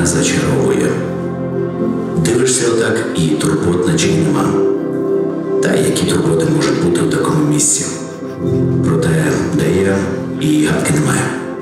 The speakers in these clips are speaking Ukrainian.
Україна зачаровує. Дивишся отак і турбот наче й нема. Та які турботи можуть бути у такому місці? Проте, де я, і гадки немає.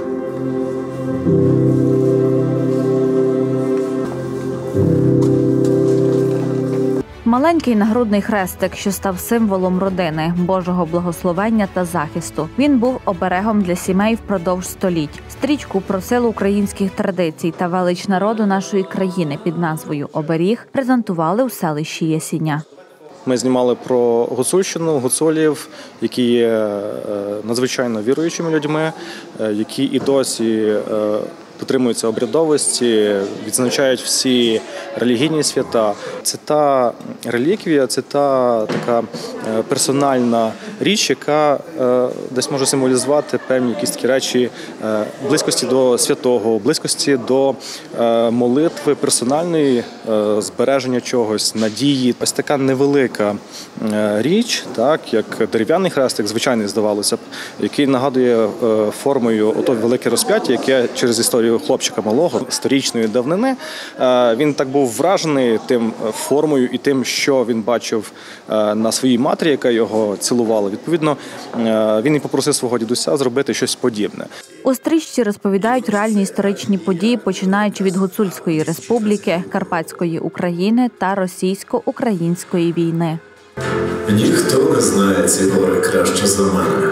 Маленький нагрудний хрестик, що став символом родини, Божого благословення та захисту. Він був оберегом для сімей впродовж століть. Стрічку про силу українських традицій та велич народу нашої країни під назвою «Оберіг» презентували у селищі Ясіня. Ми знімали про гуцульщину, гуцулів, які є надзвичайно віруючими людьми, які і досі дотримуються обрядовості, відзначають всі релігійні свята. Це та реліквія, це та така персональна річ, яка десь може символізувати певні якісь такі речі близькості до святого, близькості до молитви персональної, збереження чогось, надії. Ось така невелика річ, так, як дерев'яний хрестик, звичайний, здавалося б, який нагадує формою ото велике розп'яття, яке через історію хлопчика малого, сторічної давнини, він так був вражений тим формою і тим, що він бачив на своїй матері, яка його цілувала. Відповідно, він і попросив свого дідуся зробити щось подібне. У стрічці розповідають реальні історичні події, починаючи від Гуцульської республіки, Карпатської України та Російсько-української війни. Ніхто не знає ці гори краще за мене.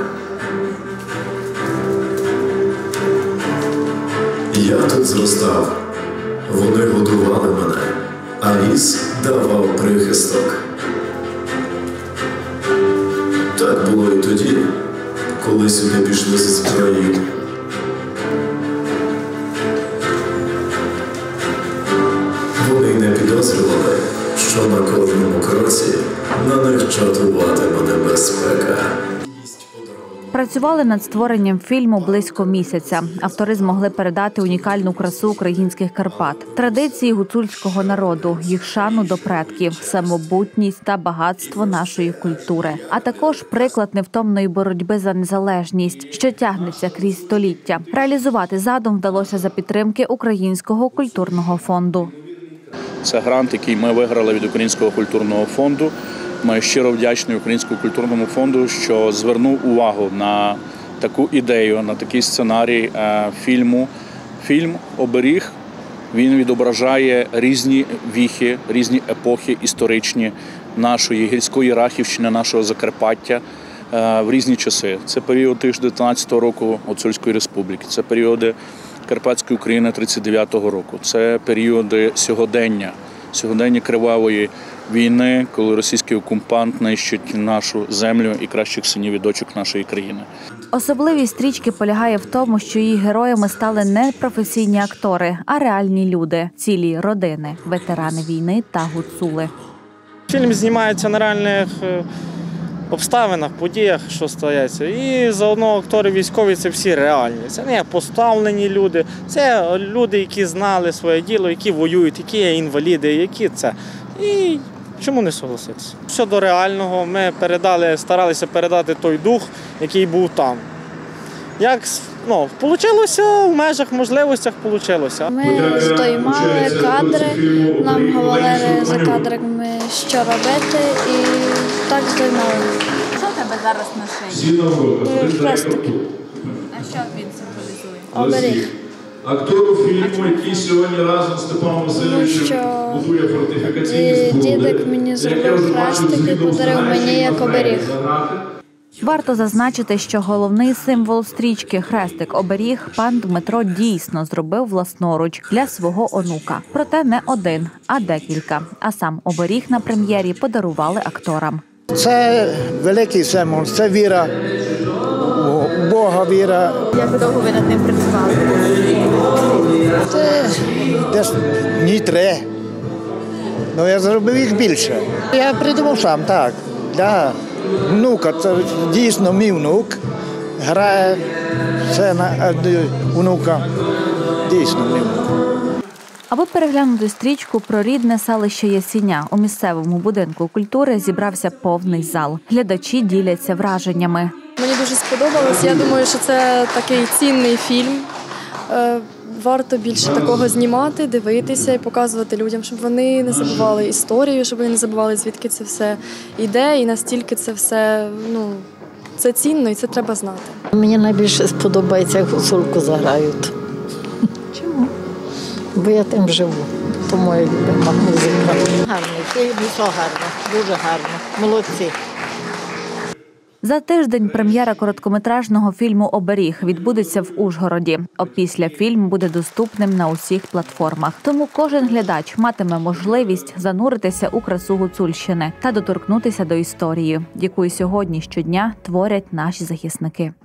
Я тут зростав, вони годували мене, а ліс давав прихисток. Так було і тоді, коли сюди пішли зі зброєю. Вони не підозрювали, що на кожному кроці на них чатуватиме небезпека. Працювали над створенням фільму близько місяця. Автори змогли передати унікальну красу українських Карпат, традиції гуцульського народу, їх шану до предків, самобутність та багатство нашої культури, а також приклад невтомної боротьби за незалежність, що тягнеться крізь століття. Реалізувати задум вдалося за підтримки Українського культурного фонду. Це грант, який ми виграли від Українського культурного фонду. Ми щиро вдячні Українському культурному фонду, що звернув увагу на таку ідею, на такий сценарій фільму. Фільм «Оберіг», він відображає різні віхи, різні епохи історичні нашої гірської Рахівщини, нашого Закарпаття в різні часи. Це період 1919 року Гуцульської республіки, це періоди Карпатської України 1939 року, це періоди сьогодення кривавої війни, коли російський окупант нищить нашу землю і кращих синів і дочок нашої країни. Особливість стрічки полягає в тому, що її героями стали не професійні актори, а реальні люди, цілі родини, ветерани війни та гуцули. Фільм знімається на реальних обставинах, подіях, що стається. І заодно актори військові – це всі реальні. Це не поставлені люди, це люди, які знали своє діло, які воюють, які є інваліди, які це. І чому не согласитися? Щодо реального, ми старалися передати той дух, який був там. Як вийшло, в межах можливостях вийшло. Ми здоймали кадри, нам говорили за кадрами, що робити, і так здоймали. Що в тебе зараз на шиї? Хрестик. А що він символізує? Оберіг. Актору фільму, який сьогодні разом з Степаном Васильовичем будує фортифікаційні споруди. Дідик мені зробив хрестик і подарив мені як оберіг. Варто зазначити, що головний символ стрічки – хрестик-оберіг пан Дмитро дійсно зробив власноруч для свого онука. Проте не один, а декілька. А сам оберіг на прем'єрі подарували акторам. Це великий символ, це віра, у Бога віра. Як довго ви над ним працювали? Це десь дні 3. Ну, я зробив їх більше. Я придумав сам, так. Для внука, це дійсно мій внук. Грає сина внука. Дійсно мій внук. Аби переглянути стрічку про рідне селище Ясіня, у місцевому будинку культури зібрався повний зал. Глядачі діляться враженнями. Мені дуже сподобалось. Я думаю, що це такий цінний фільм. Варто більше такого знімати, дивитися і показувати людям, щоб вони не забували історію, щоб вони не забували, звідки це все йде і настільки це все, це цінно і це треба знати. Мені найбільше сподобається, як гуцульку заграють. Чому? Бо я тим живу, тому я люблю музику. Гарний фільм, все гарно, дуже гарно, молодці. За тиждень прем'єра короткометражного фільму «Оберіг» відбудеться в Ужгороді. Опісля фільм буде доступним на усіх платформах. Тому кожен глядач матиме можливість зануритися у красу Гуцульщини та доторкнутися до історії, яку сьогодні щодня творять наші захисники.